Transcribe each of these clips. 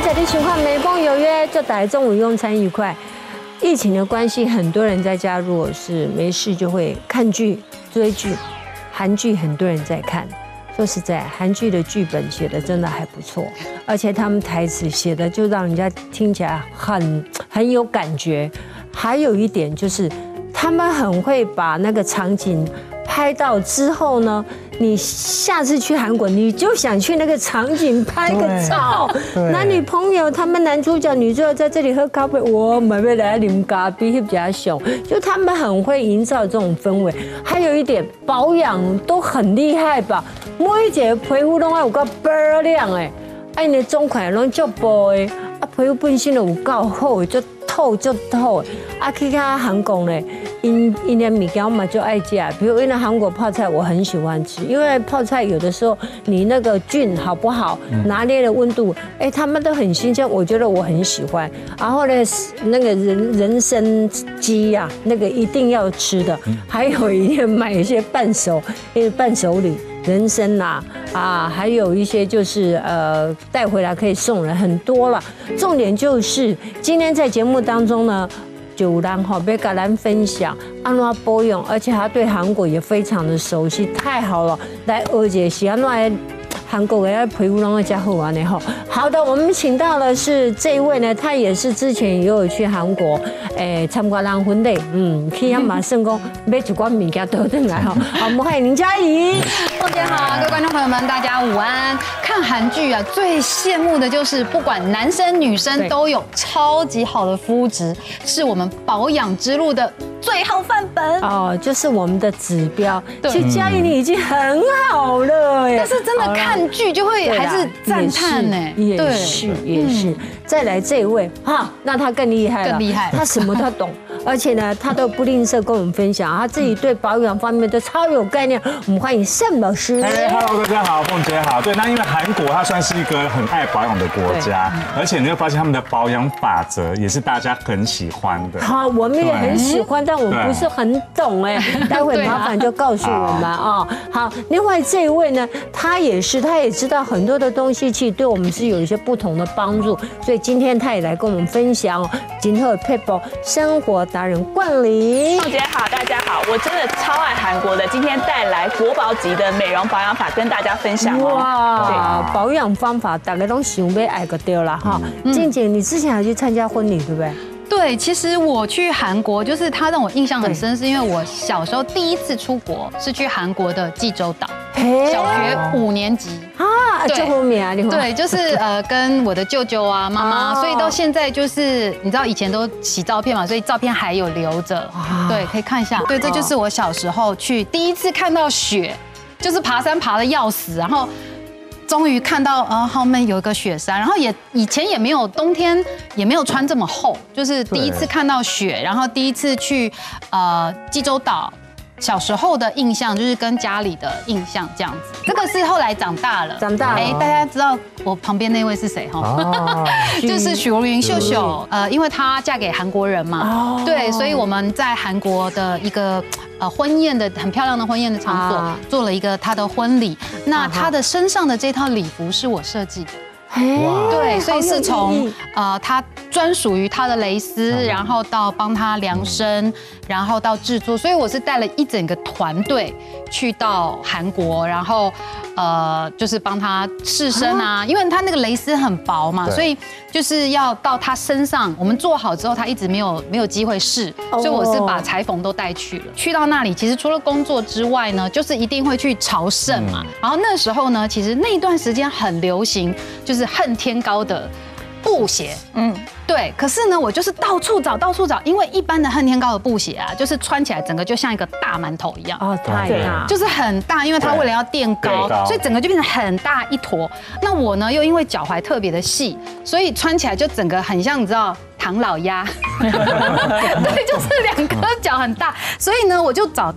彩的情况，美梦有约，祝大家中午用餐愉快。疫情的关系，很多人在家如果是没事就会看剧、追剧，韩剧很多人在看。说实在，韩剧的剧本写的真的还不错，而且他们台词写的就让人家听起来很有感觉。还有一点就是，他们很会把那个场景拍到之后呢，你下次去韩国，你就想去那个场景拍个照。男女朋友，他们男主角、女主角在这里喝咖啡，我们要来啉咖啡，比较凶。就他们很会营造这种氛围。还有一点，保养都很厉害吧？每一个皮肤都要有够倍儿亮哎，你的妆款拢足薄的，皮肤本身就有够好，就透。去看韩国呢，因的物件我嘛就爱吃，比如因为韩国泡菜我很喜欢吃，因为泡菜有的时候你那个菌好不好，拿捏的温度，他们都很新鲜，我觉得我很喜欢。然后呢，那个人参鸡呀，那个一定要吃的，还有一定买一些伴手礼。人参呐，还有一些就是带回来可以送人很多了。重点就是今天在节目当中呢，就有人要跟咱分享安怎保养，而且他对韩国也非常的熟悉，太好了！来，而且是安怎韩国的皮肤拢加好玩的哈。好的，我们请到的是这一位呢，他也是之前也有去韩国，参加人婚礼，去他马圣公买一罐物件倒回来哈。好，我们欢迎林佳怡。 凤姐好，各位观众朋友们，大家午安。看韩剧啊，最羡慕的就是不管男生女生都有超级好的肤质，是我们保养之路的最好范本哦，就是我们的指标。其实佳怡你已经很好了耶， 但是真的看剧就会还是赞叹呢。 也是。再来这一位哈，那他更厉害了， 更厉害， 他什么都懂，而且呢，他都不吝啬跟我们分享，他自己对保养方面都超有概念。我们欢迎盛老师。 Hello， 大家好，凤姐好。对，那因为韩国它算是一个很爱保养的国家，而且你会发现他们的保养法则也是大家很喜欢的。 好，我们也很喜欢，但我不是很懂待会麻烦就告诉我们啊。好，另外这一位呢，他也知道很多的东西，其实对我们是有一些不同的帮助，所以今天他也来跟我们分享哦。今后佩宝生活达人冠霖， 凤姐好，大家好，我真的超爱韩国的，今天带来国宝级的美容保养法跟大家分享哦。 哇，保养方法大家都想要爱个对了哈。静静，你之前还去参加婚礼对不对？ 对，其实我去韩国，就是它让我印象很深，是因为我小时候第一次出国是去韩国的济州岛，小学5年级啊，这后面啊， 对，就是跟我的舅舅啊、妈妈，所以到现在就是你知道以前都洗照片嘛，所以照片还有留着，对，可以看一下。对，这就是我小时候去第一次看到雪，就是爬山爬得要死，然后。终于看到后面有一个雪山，然后以前也没有冬天也没有穿这么厚，就是第一次看到雪，然后第一次去济州岛。小时候的印象就是跟家里的印象这样子，这个是后来长大了，大家知道我旁边那位是谁哈？就是许茹芸秀秀，因为她嫁给韩国人嘛，对，所以我们在韩国的一个婚宴的很漂亮的婚宴的场所做了一个她的婚礼，那她的身上的这套礼服是我设计的。对，所以是从他专属于他的蕾丝，然后到帮他量身，然后到制作，所以我是带了一整个团队去到韩国，然后就是帮他试身啊，因为他那个蕾丝很薄嘛，所以就是要到他身上，我们做好之后，他一直没有机会试，所以我是把裁缝都带去了。去到那里，其实除了工作之外呢，就是一定会去朝圣嘛。然后那时候呢，其实那段时间很流行，就是恨天高的布鞋，对。可是呢，我就是到处找，因为一般的恨天高的布鞋啊，就是穿起来整个就像一个大馒头一样， 太大， 就是很大，因为它为了要垫高，所以整个就变成很大一坨。那我呢，又因为脚踝特别的细，所以穿起来就整个很像你知道唐老鸭，对，就是2颗脚很大，所以呢，我就找到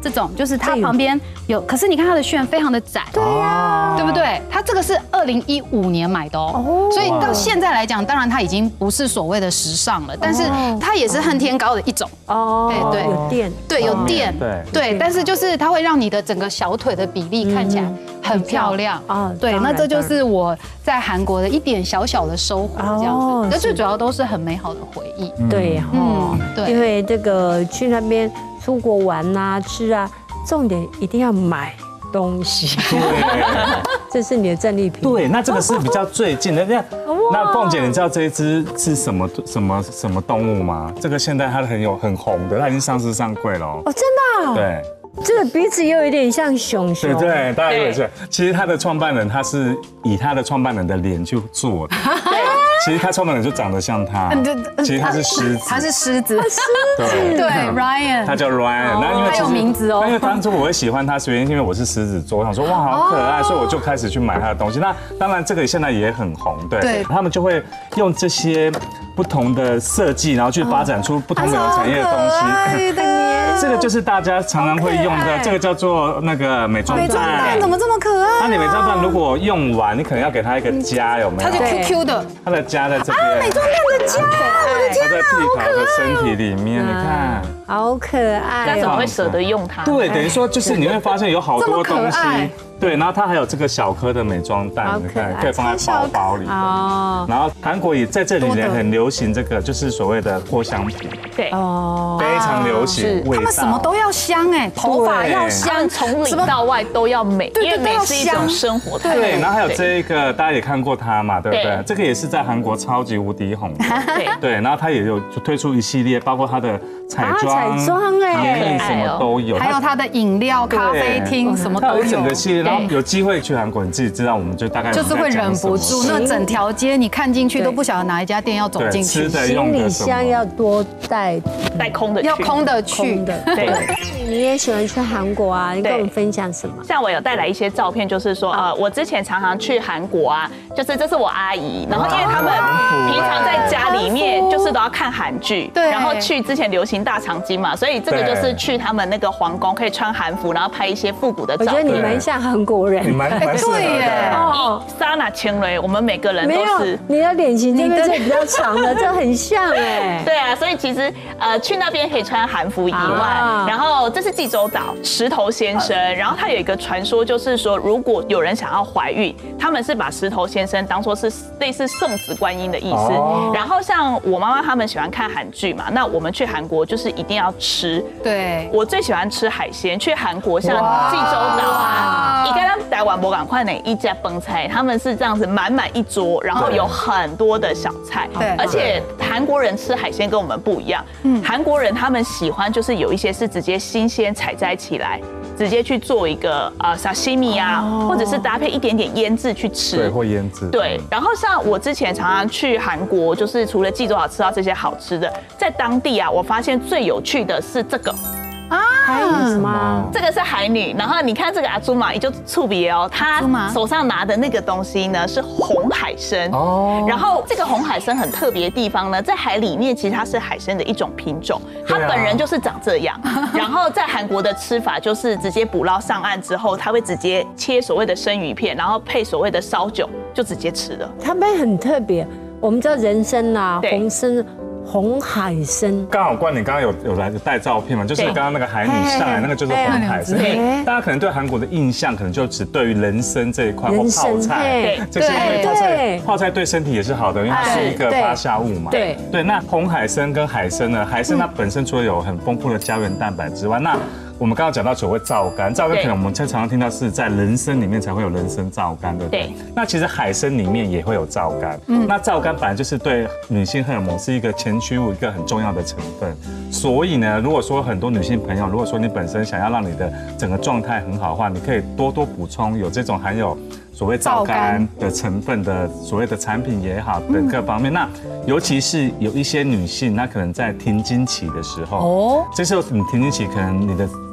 这种就是它旁边有，可是你看它的楦非常的窄， 对呀， 对不对？它这个是2015年买的哦，所以到现在来讲，当然它已经不是所谓的时尚了，但是它也是恨天高的一种哦， 对， 有电， 对，有电， 对， 但是就是它会让你的整个小腿的比例看起来很漂亮啊，对，那这就是我在韩国的一点小小的收获，这样子，那最主要都是很美好的回忆， 对，对，因为这个去那边出国玩啊、吃啊，重点一定要买东西，这是你的战利品。 对，那这个是比较最近的。那凤姐，你知道这一只是什么动物吗？这个现在它很红的，它已经上市上柜了哦。 真的？ 对。 这个鼻子也有一点像熊熊， 对，大家也是。其实他的创办人他是以他的创办人的脸去做的，其实他创办人就长得像他，其实他是狮子， 他是狮子， 对 ，Ryan， 他叫 Ryan， 那因为他有名字哦， 因为当初我会喜欢他，是因为我是狮子座，我想说哇好可爱，所以我就开始去买他的东西。那当然这个现在也很红，对，他们就会用这些不同的设计，然后去发展出不同美容产业的东西。这个就是大家常常会用的，这个叫做那个美妆蛋， 怎么这么可爱？ 那你美妆蛋如果用完，你可能要给它一个夹，有没有？ 它就 QQ 的， 它的夹在这边。 美妆蛋的夹，我的天它在屁桃的身体里面，你看， 好可爱。 那怎么会舍得用它？ 对，等于说就是你会发现有好多东西。对，然后它还有这个小颗的美妆蛋，你看可以放在包包里。哦。然后韩国也在这里呢，很流行这个，就是所谓的扩香品。 对。 哦。非常流行。 他们什么都要香哎，头发要香， 从里到外都要美，因为美是一种生活态度。 对。然后还有这一个，大家也看过它嘛，对不对？这个也是在韩国超级无敌红的。对。然后它也有推出一系列，包括它的彩妆、 哎， 什么都有。 还有它的饮料、咖啡厅什么都有。 整个系列。然后有机会去韩国，你自己知道，我们就大概就是会忍不住，那整条街你看进去都不晓得哪一家店要走进去。 行李箱要多带空的， 要空的去。 对，你也喜欢去韩国啊？你跟我们分享什么？ 像我有带来一些照片，就是说，我之前常常去韩国啊，就是这是我阿姨，然后因为他们平常在家里面就是都要看韩剧，对，然后去之前流行大长今嘛，所以这个就是去他们那个皇宫可以穿韩服，然后拍一些复古的照片。 我觉得你蛮像韩国人。 对耶， 莎娜千雷，我们每个人都是。 你的脸型这边是比较长的，这很像哎。 对啊，所以其实去那边可以穿韩服以外，然后这是济州岛石头先生，然后他有一个传说，就是说如果有人想要怀孕，他们是把石头先生当作是类似送子观音的意思。然后像我妈妈他们喜欢看韩剧嘛，那我们去韩国就是一定要吃。 对， 我最喜欢吃海鲜，去韩国像济州岛啊，一个台湾不赶快哪一家崩菜，他们是这样子满满一桌，然后有很多的小菜，对，而且韩国人吃海鲜跟我们不一样，韩国人他们喜欢就是有一些是直接新鲜采摘起来，直接去做一个沙西米啊，或者是搭配一点点腌制去吃， 对，或腌制， 对。然后像我之前常常去韩国，就是除了济州岛吃到这些好吃的，在当地啊，我发现最有趣的是这个。 海女什么？ 这个是海女，然后你看这个阿朱玛，也就触别哦，她手上拿的那个东西呢是红海参哦。然后这个红海参很特别的地方呢，在海里面其实它是海参的一种品种，它本人就是长这样。然后在韩国的吃法就是直接捕捞上岸之后，它会直接切所谓的生鱼片，然后配所谓的烧酒就直接吃了。 他们很特别，我们知道人参啊、红参。红海参刚好冠，你刚刚有来带照片嘛？就是刚刚那个海女上来那个就是红海参。大家可能对韩国的印象可能就只对于人参这一块或泡菜这些，因为泡菜对身体也是好的，因为它是一个发酵物嘛。对。那红海参跟海参呢？海参它本身除了有很丰富的胶原蛋白之外，那我们刚刚讲到所谓皂苷，皂苷可能我们常常听到是在人参里面才会有人参皂苷，对不对？那其实海参里面也会有皂苷。那皂苷本来就是对女性荷尔蒙是一个前驱物，一个很重要的成分。所以呢，如果说很多女性朋友，如果说你本身想要让你的整个状态很好的话，你可以多多补充有这种含有所谓皂苷的成分的所谓的产品也好，等各方面。那尤其是有一些女性，她可能在停经期的时候，这时候你停经期可能你的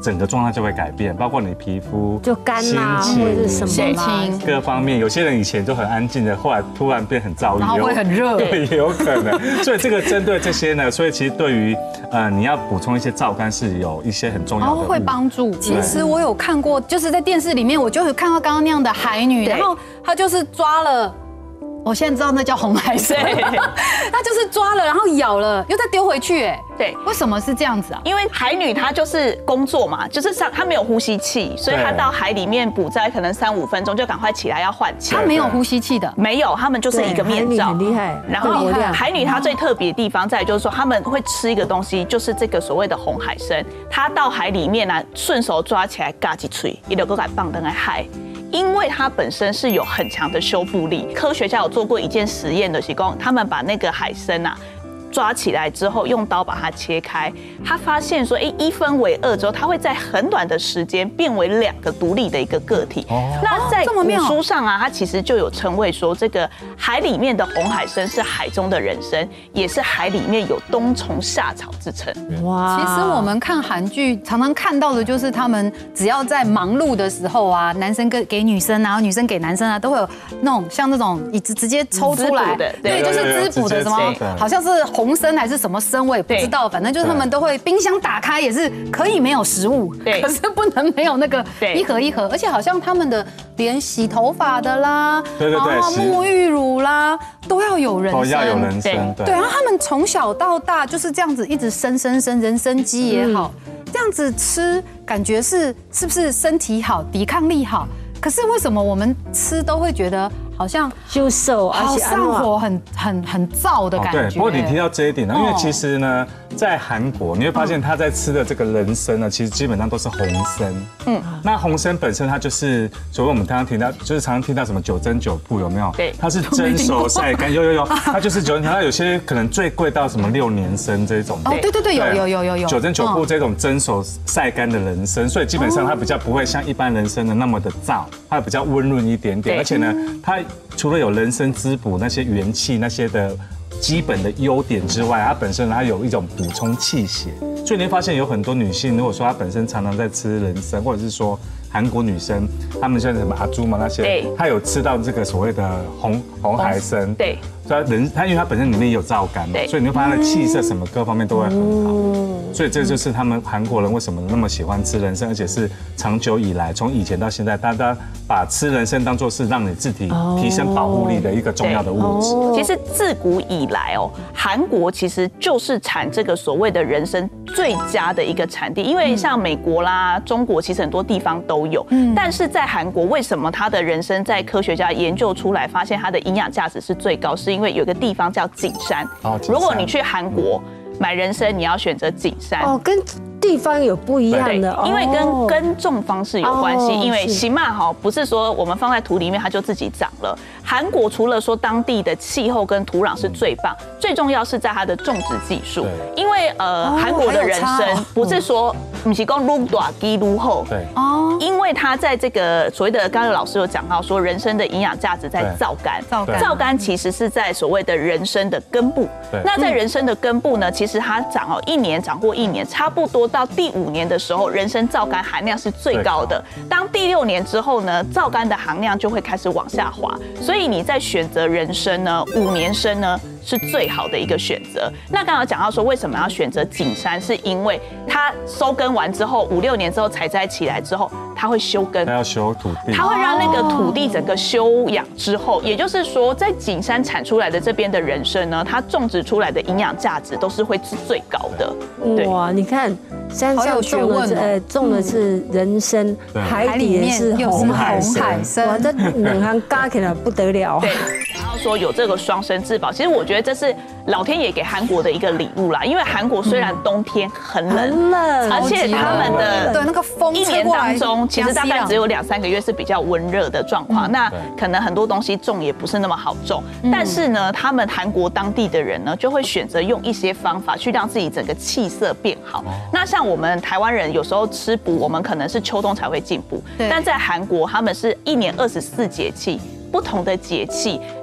整个状态就会改变，包括你皮肤就干啦，或者是什么心情各方面。有些人以前就很安静的，后来突然变很躁郁， 然后会很热， 对，也有可能。所以这个针对这些呢，所以其实对于你要补充一些皂苷是有一些很重要的， 会帮助。其实我有看过，就是在电视里面，我就有看到刚刚那样的海女，然后她就是抓了。我现在知道那叫红海参，它就是抓了，然后咬了，又再丢回去，哎， 对， 为什么是这样子啊？ 因为海女她就是工作嘛，就是她没有呼吸器，所以她到海里面捕灾可能3-5分钟就赶快起来要换气。 她没有呼吸器的， 没有，他们就是一个面罩， 很厉害。 然后海女她最特别的地方在就是说，他们会吃一个东西，就是这个所谓的红海参，她到海里面呢，顺手抓起来嘎几吹，一留个杆棒灯来海。因为它本身是有很强的修复力，科学家有做过一件实验的，是说他们把那个海参啊抓起来之后，用刀把它切开，他发现说，1分为2之后，它会在很短的时间变为2个独立的一个个体。那在古书上啊，它其实就有称谓说，这个海里面的红海参是海中的人参，也是海里面有冬虫夏草之称。 哇！其实我们看韩剧常常看到的就是他们只要在忙碌的时候啊，男生给女生啊，女生给男生啊，都会有那种像那种椅子直接抽出来的，对，就是滋补的什么，好像是红参还是什么参，我也不知道，反正就是他们都会冰箱打开也是可以没有食物，可是不能没有那个一盒一盒，而且好像他们的连洗头发的啦，然后沐浴乳啦都要有人参， 都要有人参， 对，然后他们从小到大就是这样子一直生人参鸡也好，这样子吃感觉是不是身体好，抵抗力好？可是为什么我们吃都会觉得好像就瘦， 好上火，很燥的感觉？ 对，不过你提到这一点呢，因为其实呢，在韩国你会发现他在吃的这个人参呢，其实基本上都是红参。那红参本身它就是所谓我们刚刚提到，就是常常听到什么9蒸9曝有没有？ 对， 它是蒸熟晒干，有，它就是9，它有些可能最贵到什么6年参这种。 哦，对，有 9蒸9曝这种蒸熟晒干的人参，所以基本上它比较不会像一般人参的那么的燥，它比较温润一点点，而且呢，它除了有人参滋补那些元气那些的基本的优点之外，它本身它有一种补充气血，所以你会发现有很多女性，如果说她本身常常在吃人参，或者是说韩国女生，她们像什么阿朱嘛那些，她有吃到这个所谓的红海参， 对， 它因为它本身里面也有皂苷嘛，所以你会发现它的气色什么各方面都会很好，所以这就是他们韩国人为什么那么喜欢吃人参，而且是长久以来从以前到现在，大家把吃人参当作是让你自己提升保护力的一个重要的物质。 其实自古以来韩国其实就是产这个所谓的人参最佳的一个产地，因为像美国啦、中国其实很多地方都有，但是在韩国为什么它的人参在科学家研究出来，发现它的营养价值是最高，是因为有个地方叫景山。如果你去韩国买人参，你要选择景山。 跟地方有不一样的， 因为跟耕种方式有关系。因为荨麻不是说我们放在土里面它就自己长了。韩国除了说当地的气候跟土壤是最棒，最重要是在它的种植技术。因为韩国的人参不是说不是讲愈大枝愈好，对，因为它在这个所谓的刚刚老师有讲到说人参的营养价值在皂苷，皂苷其实是在所谓的人参的根部。那在人参的根部呢，其实它长1年长过1年，差不多到第5年的时候，人参皂苷含量是最高的。当第6年之后呢，皂苷的含量就会开始往下滑。所以你在选择人参呢，5年参呢是最好的一个选择。那刚刚讲到说为什么要选择景山，是因为它收根完之后5-6年之后采摘起来之后，它会休根， 它要修土地， 它会让那个土地整个休养之后，也就是说在景山产出来的这边的人参呢，它种植出来的营养价值都是会是最高的。 哇，你看山上种的是人参，海底的是红海参，哇，这2行加起来不得了。 对，然后说有这个双生至宝，其实我觉得这是老天爷给韩国的一个礼物啦。因为韩国虽然冬天很冷，而且他们的那个风 1年当中，其实大概只有2-3个月是比较温热的状况。那可能很多东西种也不是那么好种，但是呢，他们韩国当地的人呢，就会选择用一些方法去让自己整个气色变好。那像我们台湾人有时候吃补，我们可能是秋冬才会进补，但在韩国他们是1年24节气。不同的节气，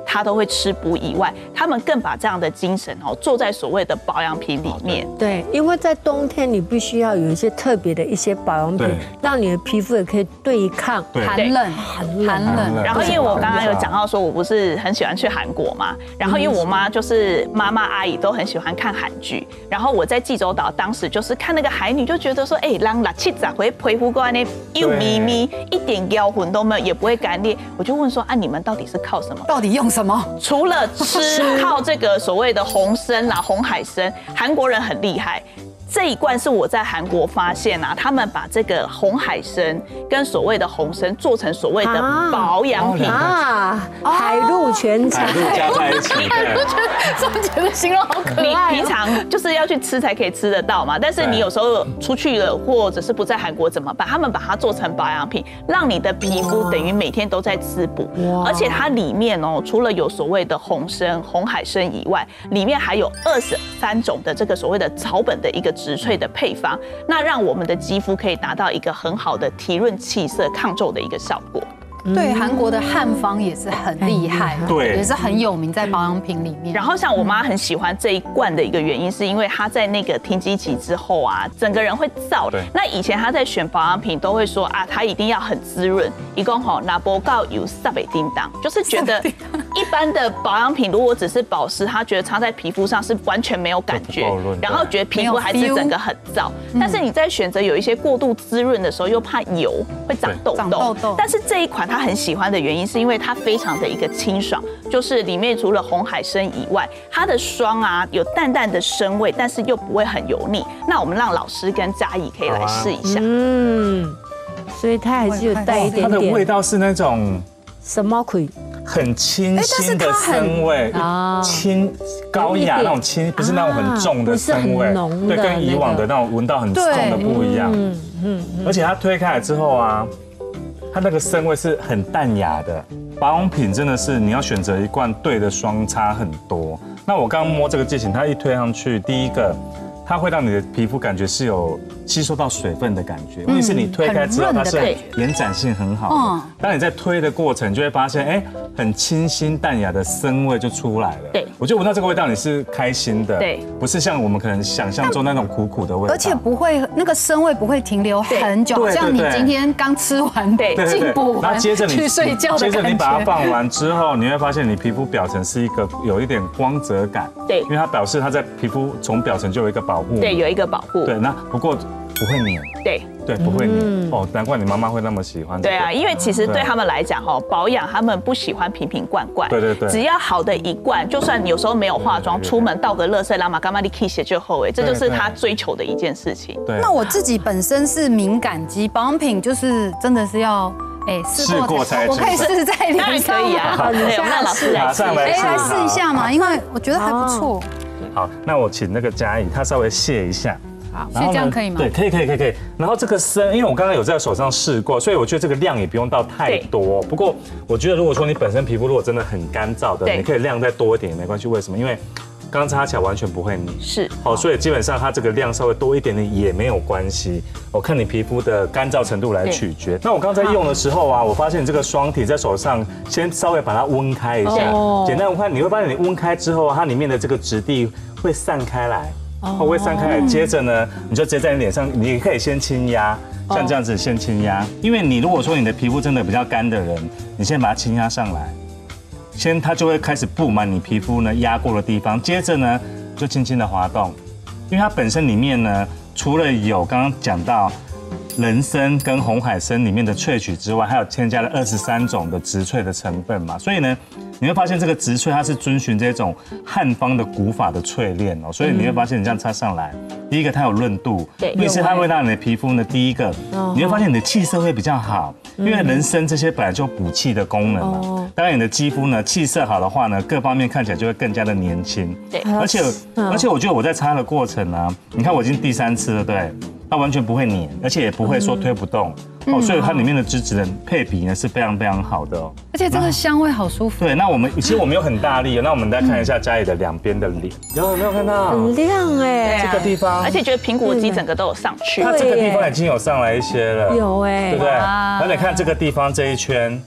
他都会吃补以外，他们更把这样的精神做在所谓的保养品里面。 对，因为在冬天你必须要有一些特别的一些保养品，让你的皮肤也可以对抗寒冷。 然后因为我刚刚有讲到说，我不是很喜欢去韩国嘛，然后因为我妈就是妈妈阿姨都很喜欢看韩剧，然后我在济州岛当时就是看那个海女，就觉得说，让60-70岁皮肤过来又咪咪，一点妖魂都没有，也不会干裂。我就问说你们到底是靠什么？ 到底用什么？ 除了吃，靠这个所谓的红参啦、红海参，韩国人很厉害。这一罐是我在韩国发现他们把这个红海参跟所谓的红参做成所谓的保养品海陆全才， 海陆加在一起。 宋姐的形容好可爱。 你平常就是要去吃才可以吃得到嘛，但是你有时候出去了或者是不在韩国怎么办？他们把它做成保养品，让你的皮肤等于每天都在滋补，而且它里面除了有所谓的红参、红海参以外，里面还有23种的这个所谓的草本的一个植萃的配方，那让我们的肌肤可以达到一个很好的提润气色、抗皱的一个效果。 对，韩国的汉方也是很厉害，对，也是很有名在保养品里面。 然后像我妈很喜欢这一罐的一个原因，是因为她在那个停经期之后整个人会燥。那以前她在选保养品都会说她一定要很滋润，一共拿不到有撒北叮当，就是觉得一般的保养品如果只是保湿，她觉得擦在皮肤上是完全没有感觉，然后觉得皮肤还是整个很燥。但是你在选择有一些过度滋润的时候，又怕油会长痘痘。但是这一款他很喜欢的原因，是因为它非常的一个清爽，就是里面除了红海参以外，它的霜有淡淡的参味，但是又不会很油腻。那我们让老师跟嘉怡可以来试一下。 所以它还是有带一点点。 它的味道是那种什么鬼？ 很清新的参味，清高雅那种清，不是那种很重的参味，对，跟以往的那种闻到很重的不一样。而且它推开来之后它那个参味是很淡雅的。保养品真的是你要选择一罐对的霜差很多。那我刚刚摸这个剂型，它一推上去，第一个它会让你的皮肤感觉是有吸收到水分的感觉，问题是你推开之后它是延展性很好的。当你在推的过程，就会发现很清新淡雅的参味就出来了。对，我觉得闻到这个味道你是开心的，对，不是像我们可能想象中那种苦苦的味道， 而且不会那个参味不会停留很久，像你今天刚吃完进补完， 然后接着你去睡觉的感觉， 接着你把它放完之后，你会发现你皮肤表层是一个有一点光泽感，对，因为它表示它在皮肤从表层就有一个保护， 对，有一个保护， 对，那不过不会黏，对，不会黏难怪你妈妈会那么喜欢。 对因为其实对他们来讲保养他们不喜欢瓶瓶罐罐，对，只要好的一罐，就算有时候没有化妆，出门倒个垃圾，干嘛干嘛你可以写就后这就是他追求的一件事情。 对，那我自己本身是敏感肌，保养品就是真的是要试过才， 我可以试在脸上， 可以对，我们让老师来试， 来试一下嘛，因为我觉得还不错。 好，那我请那个嘉怡，她稍微卸一下。 所以这样可以吗？ 对，可以。然后这个参，因为我刚刚有在手上试过，所以我觉得这个量也不用到太多。不过我觉得如果说你本身皮肤如果真的很干燥的，你可以量再多一点也没关系。为什么？因为刚擦起来完全不会腻。是。所以基本上它这个量稍微多一点点也没有关系。我看你皮肤的干燥程度来取决。那我刚才用的时候我发现这个霜体在手上先稍微把它温开一下。简单温开，你会发现你温开之后，它里面的这个质地会散开来。会散开来，接着呢，你就直接在你脸上，你可以先轻压，像这样子先轻压。因为你如果说你的皮肤真的比较干的人，你先把它轻压上来，它就会开始布满你皮肤呢压过的地方，接着呢就轻轻的滑动，因为它本身里面呢，除了有刚刚讲到人参跟红海参里面的萃取之外，还有添加了23种的植萃的成分嘛，所以呢，你会发现这个植萃它是遵循这种汉方的古法的淬炼所以你会发现你这样擦上来，第一个它有润度，第二它会让你的皮肤呢，第一个你会发现你的气色会比较好，因为人参这些本来就有补气的功能嘛，当然你的肌肤呢气色好的话呢，各方面看起来就会更加的年轻，对，而且我觉得我在擦的过程你看我已经第3次了，对。它完全不会黏，而且也不会说推不动所以它里面的脂质的配比呢是非常非常好的而且这个香味好舒服。 对，那其实我们有很大力那我们再看一下嘉怡的两边的脸，有没有看到？ 很亮这个地方， 而且觉得苹果肌整个都有上去， 它这个地方已经有上来一些了， 有对不对？而且看这个地方这一圈，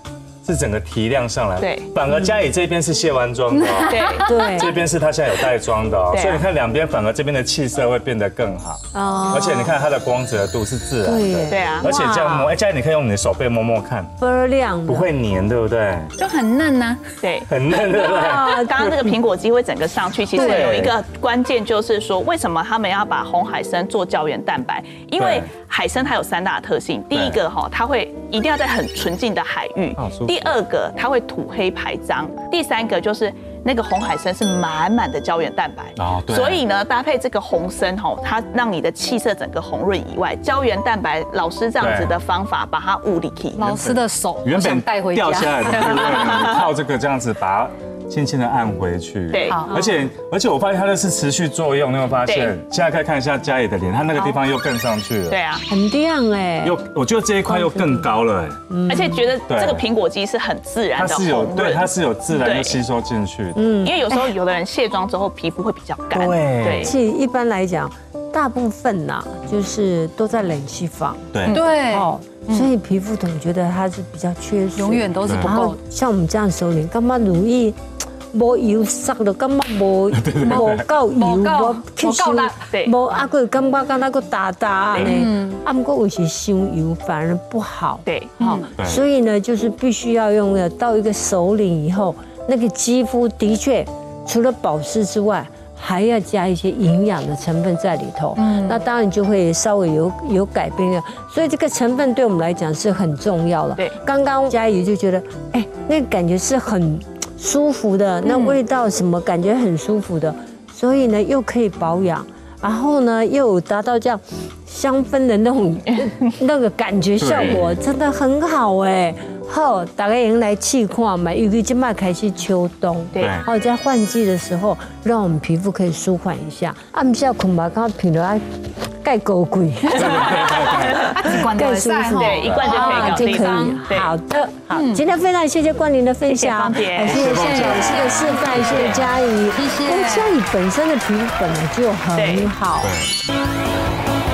是整个提亮上来。 对， 反而嘉怡这边是卸完妆的， 对， 这边是她现在有带妆的哦，所以你看两边反而这边的气色会变得更好。哦，而且你看它的光泽度是自然的， 对啊， 而且这样摸，嘉怡你可以用你的手背摸摸看， 倍儿亮， 不会黏，对不对？ 就很嫩呢， 对， 很嫩，对不对？ 刚刚这个苹果肌会整个上去，其实有一个关键就是说，为什么他们要把红海参做胶原蛋白？因为海参它有3大特性，第一个它会一定要在很纯净的海域，第2个它会吐黑排脏，第3个就是那个红海参是满满的胶原蛋白，所以呢搭配这个红参它让你的气色整个红润以外，胶原蛋白老师这样子的方法把它物理起， 老师的手原本带回家掉下来的部位，靠这个这样子把它轻轻的按回去。 对， 而且我发现它的是持续作用，你有没有发现？现在可以看一下嘉怡的脸，它那个地方又更上去了。 对啊， 很亮哎， 我觉得这一块又更高了哎， 而且觉得这个苹果肌是很自然的红润， 对，它是有自然的吸收进去的。 因为有时候有的人卸妆之后皮肤会比较干， 对， 其实一般来讲，大部分呐就是都在冷气房， 对， 所以皮肤总觉得它是比较缺水， 永远都是不够。 像我们这样手脸，干嘛乳液无油sắc了，干嘛无够油，无吸收，无啊个感觉敢那个大大呢，啊不过有时伤油反而不好， 对， 所以呢就是必须要用的到一个手脸以后，那个肌肤的确除了保湿之外，还要加一些营养的成分在里头，那当然就会稍微有改变了。所以这个成分对我们来讲是很重要的。 对， 刚刚嘉怡就觉得，哎，那个感觉是很舒服的，那味道什么感觉很舒服的，所以呢又可以保养，然后呢又有达到这样香氛的那个感觉效果，真的很好哎。好，大家也来试看嘛，尤其现在开始秋冬， 对， 好在换季的时候，让我们皮肤可以舒缓一下。暗下困吧，刚刚品了盖狗鬼， 更舒服， 对，一罐就可以搞定。 好的，好，今天非常谢谢冠霖的分享，谢谢老师的示范，谢谢嘉怡，谢谢。嘉怡本身的皮肤本来就很好。